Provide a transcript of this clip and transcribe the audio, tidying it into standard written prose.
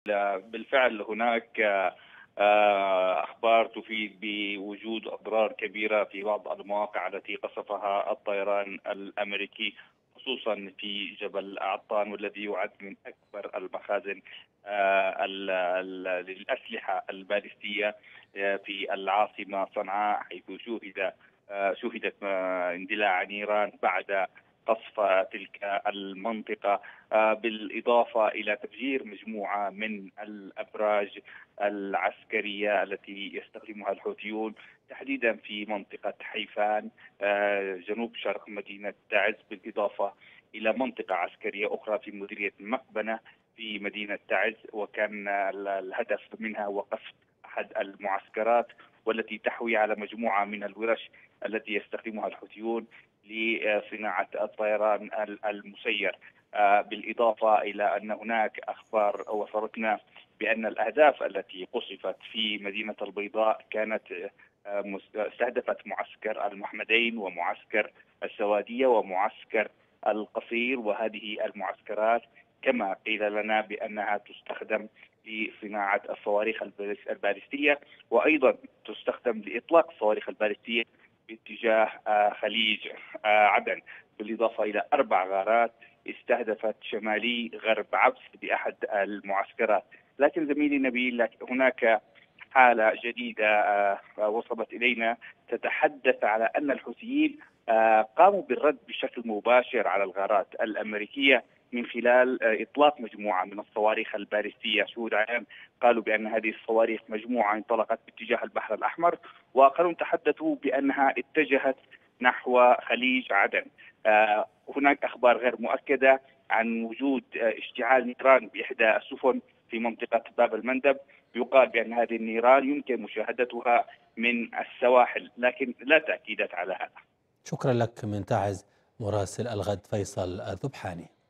بالفعل هناك أخبار تفيد بوجود أضرار كبيرة في بعض المواقع التي قصفها الطيران الأمريكي، خصوصا في جبل عطان، والذي يعد من أكبر المخازن للأسلحة البالستية في العاصمة صنعاء، حيث شُهدت اندلاع نيران بعد قصف تلك المنطقة، بالإضافة إلى تفجير مجموعة من الأبراج العسكرية التي يستخدمها الحوثيون، تحديدا في منطقة حيفان جنوب شرق مدينة تعز، بالإضافة إلى منطقة عسكرية أخرى في مديرية مقبنة في مدينة تعز. وكان الهدف منها هو قصف أحد المعسكرات، والتي تحوي على مجموعة من الورش التي يستخدمها الحوثيون لصناعة الطيران المسير. بالإضافة إلى أن هناك أخبار وصلتنا بأن الأهداف التي قصفت في مدينة البيضاء كانت استهدفت معسكر المحمدين ومعسكر السوادية ومعسكر القصير، وهذه المعسكرات كما قيل لنا بأنها تستخدم لصناعة الصواريخ البالستية، وأيضا تستخدم لإطلاق الصواريخ البالستية باتجاه خليج عدن، بالإضافة إلى 4 غارات استهدفت شمالي غرب عبس بأحد المعسكرات. لكن زميلي نبيل، هناك حالة جديدة وصلت إلينا تتحدث على أن الحوثيين قاموا بالرد بشكل مباشر على الغارات الأمريكية من خلال إطلاق مجموعة من الصواريخ البالستية. شهود عيان قالوا بأن هذه الصواريخ مجموعة انطلقت باتجاه البحر الأحمر، وآخرون تحدثوا بأنها اتجهت نحو خليج عدن. هناك أخبار غير مؤكدة عن وجود اشتعال نيران بإحدى السفن في منطقة باب المندب. يقال بأن هذه النيران يمكن مشاهدتها من السواحل، لكن لا تأكيدات على هذا. شكرا لك من تعز مراسل الغد فيصل الذبحاني.